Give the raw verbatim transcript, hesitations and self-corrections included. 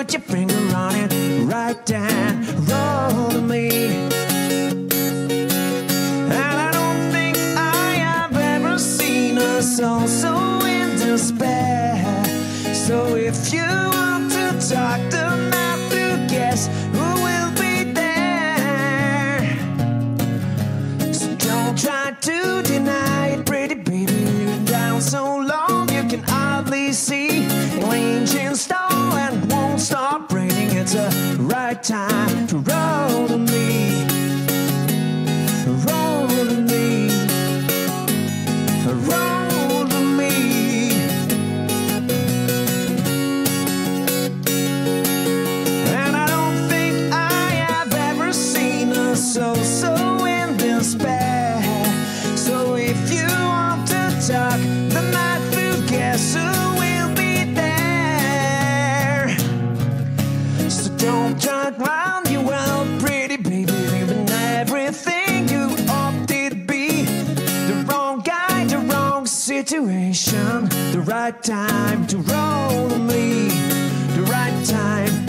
put your finger on it, right down, roll to me. And I don't think I have ever seen a soul so in despair. So if you want to talk to Matthew, guess who will be there? So don't try to deny it, pretty baby. You've been down so long you can hardly see. Range in stone and won't stop raining. It's a right time to roll to me, roll to me, roll to me. And I don't think I have ever seen a soul so in despair. So if you want to talk the night through, guess who will be there? So don't try to round you out, pretty baby. Even everything you opted to be. The wrong guy, the wrong situation. The right time to roll to me. The right time